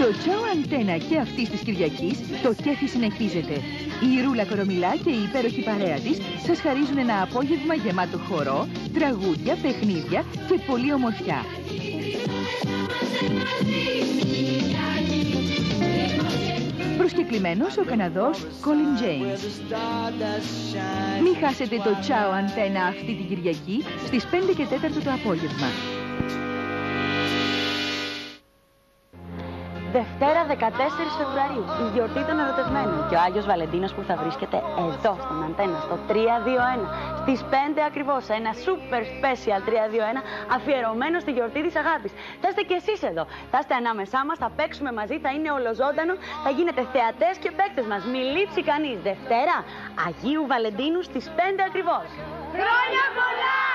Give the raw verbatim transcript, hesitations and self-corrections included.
Στο Τσάο Αντένα και αυτής της Κυριακής το κέφι συνεχίζεται. Η Ρούλα Κορομιλά και η υπέροχη παρέα της σας χαρίζουν ένα απόγευμα γεμάτο χορό, τραγούδια, παιχνίδια και πολλή ομορφιά. Προσκεκλημένος ο Καναδός Colin James. Μην χάσετε το Τσάο Αντένα αυτή την Κυριακή στις πέντε και τέσσερα το απόγευμα. Δευτέρα δεκατέσσερις Φεβρουαρίου, η γιορτή των ερωτευμένων και ο Άγιος Βαλεντίνος που θα βρίσκεται εδώ στον Αντένα, στο τρία δύο ένα, στις πέντε ακριβώς, σε ένα super special τρία δύο ένα αφιερωμένο στη γιορτή της αγάπης. Θα είστε κι εσείς εδώ, θα είστε ανάμεσά μας, θα παίξουμε μαζί, θα είναι ολοζώντανο, θα γίνετε θεατές και παίκτες μας. Μη λείψει κανείς. Δευτέρα, Αγίου Βαλεντίνου στις πέντε ακριβώς. Χρόνια πολλά!